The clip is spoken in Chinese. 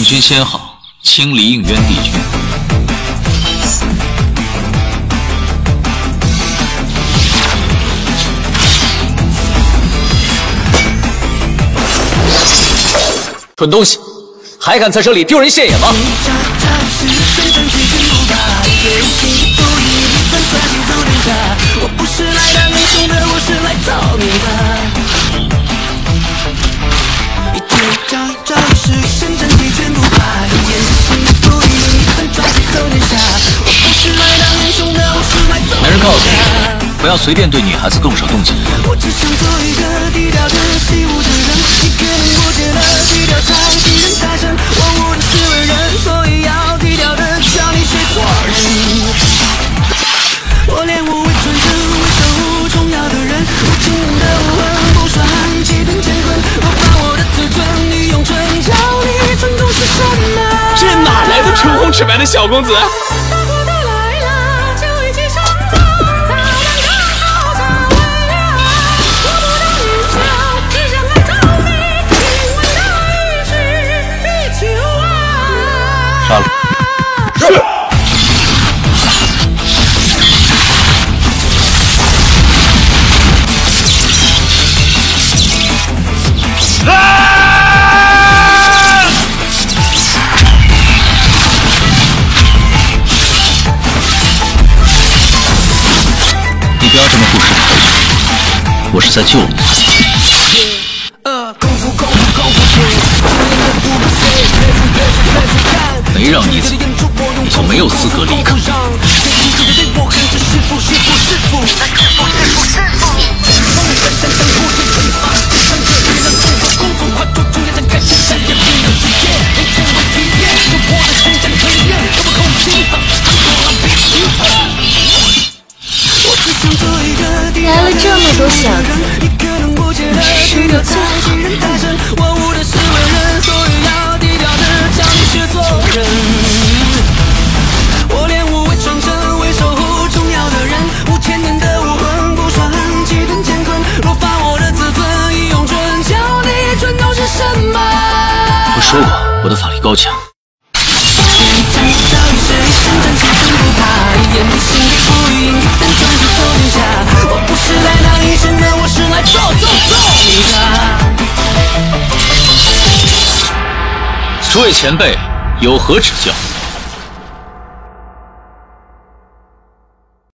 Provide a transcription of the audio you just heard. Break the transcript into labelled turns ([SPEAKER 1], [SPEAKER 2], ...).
[SPEAKER 1] 军先好，清离应渊帝君。
[SPEAKER 2] 蠢东西，还敢在这里丢人现眼吗？
[SPEAKER 3] 我不是来当英雄的，我是来造孽的。一结账招式，身战绩全部把言行不一，很抓紧走天下。我不是来当英雄的，我是来造孽的。
[SPEAKER 1] 没人告诉你，不要随便对女孩子动手动脚。
[SPEAKER 3] 我只想做一个低调的习武之人，一个人我觉得低调才比人大声。我的是为人，所以要低调的教你学做人。 我练武为传承，为守护重要的人，无情的无恨不算气吞乾坤。我把我的自尊与咏春教你尊重是什么？
[SPEAKER 2] 这哪来的唇红齿白的小公子？
[SPEAKER 1] 杀了！
[SPEAKER 2] 是。
[SPEAKER 1] 你不要这么不识抬举，我是在救你。 没让你走，你就没有资格离开。
[SPEAKER 4] 来了这么多小子，你是输的最好的。
[SPEAKER 3] 我练武为传承，为守护重要的人，无千年的武魂不算气吞乾坤。若发我的自尊，以咏春教你尊重是什么？
[SPEAKER 1] 我说过，我的法力高强。
[SPEAKER 3] 我不是来当英雄的，我是来揍你的。
[SPEAKER 1] 诸位前辈，有何指教？